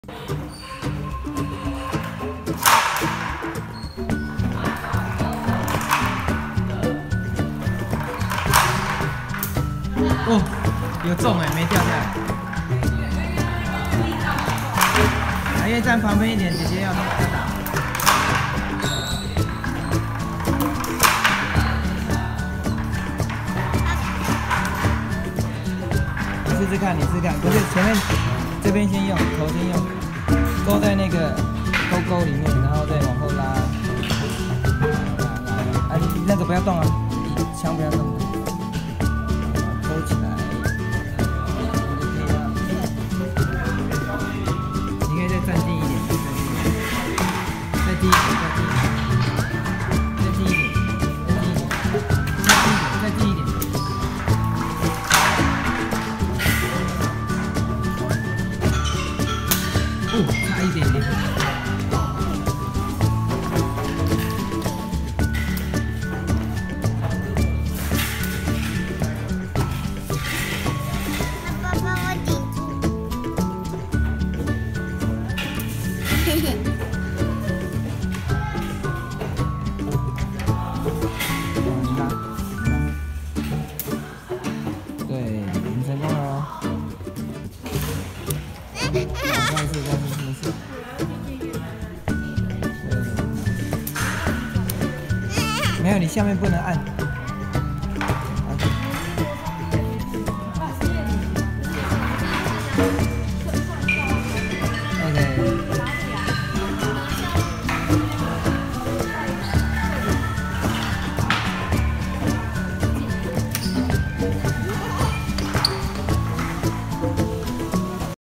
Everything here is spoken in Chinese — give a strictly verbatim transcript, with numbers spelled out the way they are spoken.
哦，有中哎，没掉下来。啊，因为站旁边一点，姐姐要要打。你试试看，你试试看，不是前面这边先用，头先用，勾在那个勾勾里面，然后再往后拉，拉拉。啊，你那个不要动啊，枪不要动。 勾起来，你可以再站近一点，再低一点，再低一点，再低一点，再低一点，再低一点，再低一点。哦，差一点点。 对，你成功了哦。再一次，再一次，没事。对，没有，你下面不能按。